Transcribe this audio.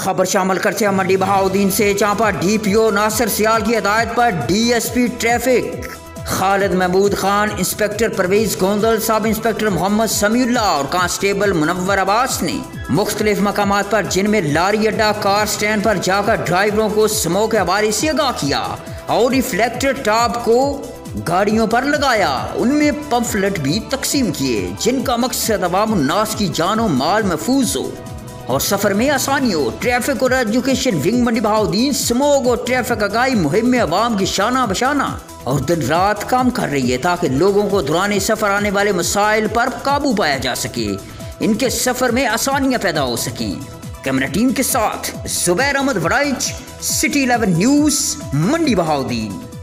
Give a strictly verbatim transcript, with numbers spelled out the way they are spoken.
خبر شامل کرتے ہیں منڈی بہاؤدین سے، جہاں پر ڈی پی او ناصر سیال کی ہدایت پر D S P traffic Khalid Mahmood Khan, inspector Parvez Gondal, سب انسپکٹر محمد سمیع اللہ اور کانسٹیبل منور عباس نے مختلف مقامات پر، جن میں لاری اڈا، کار سٹینڈ پر جا کر ڈرائیوروں کو اسموک کے حوالے سے آگاہ کیا اور ریفلیکٹر ٹاپ کو گاڑیوں پر لگایا، ان میں پمفلٹ بھی تقسیم کیے، جن کا مقصد عوام الناس کی جان و مال محفوظ ہو اور سفر میں آسانی ہو۔ ٹریفک اور education wing Mandi Bahauddin smoke اور ٹریفک آگاہی مہم میں عوام کی شانہ بشانہ اور دن رات کام کر رہی ہے، تاکہ لوگوں کو دوران سفر آنے والے مسائل پر قابو پایا جا سکے، ان کے سفر میں آسانیاں پیدا ہو سکیں۔ کیمرہ ٹیم کے ساتھ Zubair Ahmed Warraich, city eleven news, Mandi Bahauddin.